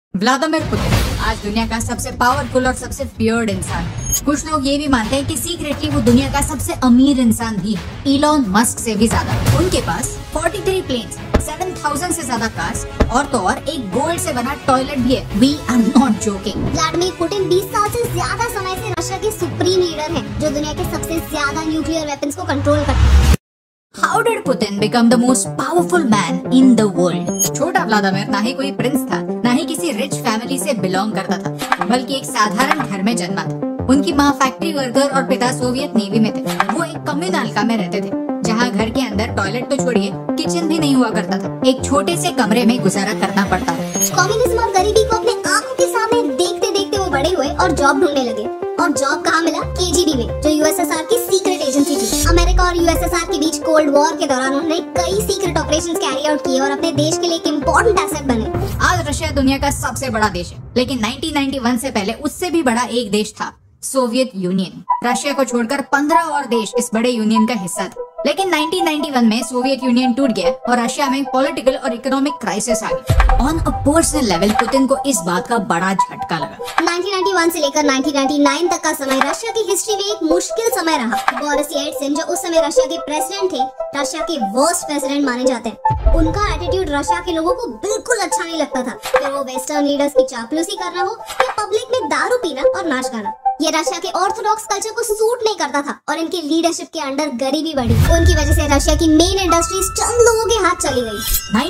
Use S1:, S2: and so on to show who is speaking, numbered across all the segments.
S1: Vladimir Putin आज दुनिया का सबसे पावरफुल और सबसे फियर्ड इंसान। कुछ लोग ये भी मानते हैं कि सीक्रेटली वो दुनिया का सबसे अमीर इंसान भी है, इलॉन मस्क से भी ज्यादा। उनके पास 43 प्लेन्स, 7,000 से ज्यादा कार्स और तो और एक गोल्ड से बना टॉयलेट भी है। We are not joking.
S2: Vladimir Putin 20 साल से ज्यादा समय से रशिया के सुप्रीम लीडर हैं, जो दुनिया के सबसे ज्यादा न्यूक्लियर वेपन्स को कंट्रोल करते हैं।
S1: How did Putin become the most powerful man in the world? छोटा व्लादिमीर ना ही कोई प्रिंस था, ना ही किसी रिच फैमिली से बिलोंग करता था, बल्कि एक साधारण घर में जन्मा था। उनकी माँ फैक्ट्री वर्कर और पिता सोवियत नेवी में थे। वो एक कम्युनल में रहते थे, जहाँ घर के अंदर टॉयलेट तो छोड़िए किचन भी नहीं हुआ करता था। एक छोटे से कमरे में गुजारा करना पड़ता था।
S2: कम्युनिज्म और गरीबी को अपने आंखों के सामने देखते देखते वो बड़े हुए और जॉब ढूंढने लगे। और जॉब कहाँ मिला? केजीबी में, जो यूएसएसआर की सीक्रेट एजेंसी थी। अमेरिका और यूएसएसआर के बीच कोल्ड वॉर के दौरान उन्होंने कई सीक्रेट ऑपरेशंस कैरी आउट किए और अपने देश के लिए एक इम्पोर्टेंट एसेट बने।
S1: आज रशिया दुनिया का सबसे बड़ा देश है, लेकिन 1991 से पहले उससे भी बड़ा एक देश था, सोवियत यूनियन। रशिया को छोड़कर 15 और देश इस बड़े यूनियन का हिस्सा थे। लेकिन 1991 में सोवियत यूनियन टूट गया और रशिया में पॉलिटिकल और इकोनॉमिक क्राइसिस आ गई। On a personal level Putin को इस बात का बड़ा झटका लगा।
S2: 1991 से लेकर 1999 तक का समय रशिया की हिस्ट्री में एक मुश्किल समय रहा। बोरिस येल्त्सिन, जो उस समय रशिया के प्रेसिडेंट थे, रशिया के वर्स्ट प्रेसिडेंट माने जाते हैं। उनका एटीट्यूड रशिया के लोगों को बिल्कुल अच्छा नहीं लगता था। फिर वो वेस्टर्न लीडर्स की चापलूसी करना हो या पब्लिक में दारू पीना और नाच गाना, ये रशिया के ऑर्थोडॉक्स कल्चर को सूट नहीं करता था। और इनकी लीडरशिप के अंडर गरीबी बढ़ी। उनकी वजह से रशिया की मेन इंडस्ट्रीज चंद लोगों के हाथ चली गई।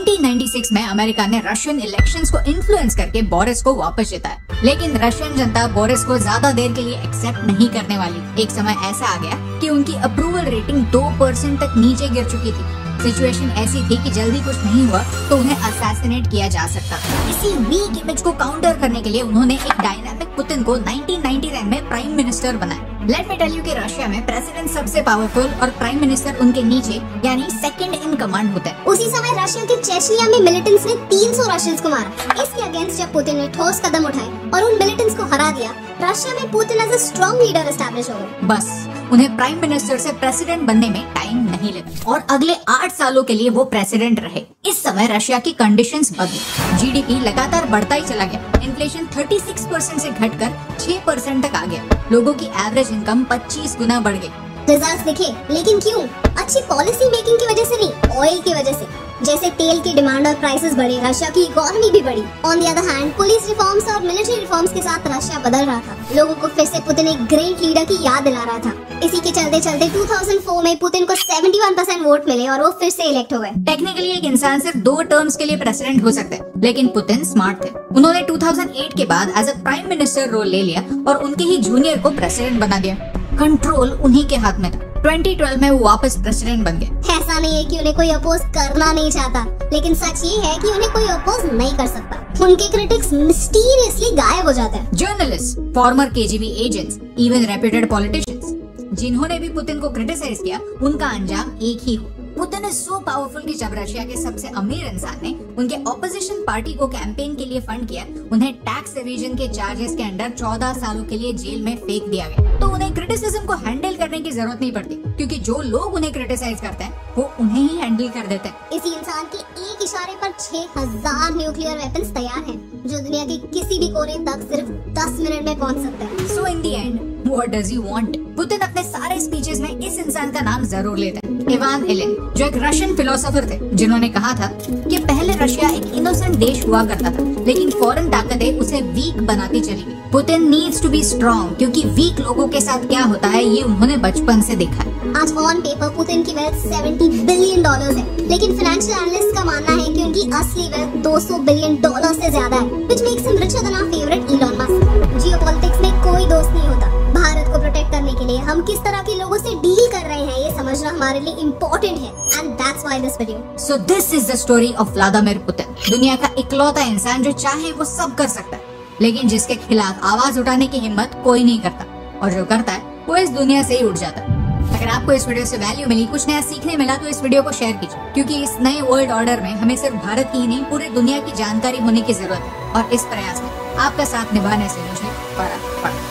S1: 1996 में अमेरिका ने रशियन इलेक्शंस को इन्फ्लुएंस करके बोरिस को वापस जिताया, लेकिन रशियन जनता बोरिस को ज्यादा देर के लिए एक्सेप्ट नहीं करने वाली। एक समय ऐसा आ गया कि उनकी अप्रूवल रेटिंग 2% तक नीचे गिर चुकी थी। सिचुएशन ऐसी थी कि जल्दी कुछ नहीं हुआ तो उन्हें असैसिनेट किया जा सकता था। इसी वीक इमेज को काउंटर करने के लिए उन्होंने एक डायनामिक पुतिन को 1999 में प्राइम मिनिस्टर बनाया। लेट मी टेल यू कि रशिया में प्रेसिडेंट सबसे पावरफुल और प्राइम मिनिस्टर उनके नीचे यानी सेकंड इन कमांड होता है।
S2: उसी समय रशिया के चेचनिया में मिलिटेंट्स ने 300 रशियंस को मारा। इसके अगेंस्ट जब पुतिन ने ठोस कदम उठाए और उन मिलिटेंट्स को हरा दिया, रशिया में Putin as a strong leader establish हो गए।
S1: बस उन्हें प्राइम मिनिस्टर से प्रेसिडेंट बनने में टाइम नहीं लगा और अगले 8 सालों के लिए वो प्रेसिडेंट रहे। इस समय रशिया की कंडीशंस बदली। जीडीपी लगातार बढ़ता ही चला गया। इन्फ्लेशन 36% से घटकर 6% तक आ गया। लोगों की एवरेज इनकम 25 गुना बढ़ गई।
S2: रिजल्ट्स दिखे, लेकिन क्यों? अच्छी पॉलिसी मेकिंग की वजह से नहीं, ऑयल की वजह से। जैसे तेल की डिमांड और प्राइसेस बढ़े, रशिया की इकोनॉमी भी बढ़ी। On the other hand, police reforms और मिलिट्री रिफॉर्म्स के साथ रशिया बदल रहा था। लोगों को फिर से पुतिन एक ग्रेट लीडर की याद दिला रहा था। इसी के चलते चलते 2004 में पुतिन को 71% वोट मिले और वो फिर से इलेक्ट हो गए।
S1: टेक्निकली एक इंसान सिर्फ 2 टर्म्स के लिए प्रेसिडेंट हो सकता है, लेकिन पुतिन स्मार्ट थे। उन्होंने 2008 के बाद as a prime minister role ले लिया और उनके ही जूनियर को प्रेसिडेंट बना दिया। कंट्रोल उन्हीं के हाथ में था। 2012 में वो वापस प्रेसिडेंट बन गए।
S2: ऐसा नहीं है कि उन्हें कोई अपोज करना नहीं चाहता, लेकिन सच ये है कि उन्हें कोई अपोज नहीं कर सकता। उनके क्रिटिक्स मिस्टीरियसली गायब हो जाते हैं।
S1: Journalist, former KGB agents, even reputed politicians, जिन्होंने भी पुतिन को क्रिटिसाइज किया, उनका अंजाम एक ही हो। पुतिन इज सो पावरफुल कि जब रशिया के सबसे अमीर इंसान ने उनके ऑपोजिशन पार्टी को कैंपेन के लिए फंड किया, उन्हें टैक्स एविजन के चार्जेस के अंडर 14 सालों के लिए जेल में फेंक दिया गया। तो उन्हें क्रिटिसिज्म को हैंडल करने की जरूरत नहीं पड़ती, क्योंकि जो लोग उन्हें क्रिटिसाइज करते हैं वो उन्हें ही हैंडल कर देते हैं।
S2: इसी इंसान के एक इशारे पर 6000 न्यूक्लियर वेपन्स तैयार हैं, जो दुनिया के किसी भी कोने तक सिर्फ 10 मिनट में पहुंच सकते हैं।
S1: So in the end what does he want? Putin अपने सारे स्पीचेस में इस इंसान का नाम जरूर लेता है, इवान इलिन, जो एक रशियन फिलोसोफर थे, जिन्होंने कहा था कि पहले रशिया एक इनोसेंट देश हुआ करता था, लेकिन फॉरेन ताकतें उसे वीक बनाती चली गई। Putin needs to be strong, क्योंकि वीक लोगों के साथ क्या होता है ये उन्होंने बचपन से देखा है।
S2: आज ऑन पेपर पुतिन की वेल्थ $70 बिलियन है, लेकिन फाइनेंशियल एनालिस्ट का मानना है कि उनकी असली वेल्थ $200 बिलियन से ज्यादा है, which makes him richer than our favourite Elon Musk. Geopolitics में कोई दोस्त नहीं होता। भारत को प्रोटेक्ट करने के लिए हम किस तरह के लोगों से डील कर रहे हैं, ये समझना हमारे लिए इम्पोर्टेंट है। And that's why this video.
S1: So this is the story of Vladimir Putin, दुनिया का इकलौता इंसान जो चाहे वो सब कर सकता है, लेकिन जिसके खिलाफ आवाज उठाने की हिम्मत कोई नहीं करता, और जो करता है वो इस दुनिया से ही उठ जाता है। अगर आपको इस वीडियो से वैल्यू मिली, कुछ नया सीखने मिला, तो इस वीडियो को शेयर कीजिए, क्योंकि इस नए वर्ल्ड ऑर्डर में हमें सिर्फ भारत की ही नहीं पूरी दुनिया की जानकारी होने की जरूरत है, और इस प्रयास में आपका साथ निभाने से मुझे फर्क पड़ा।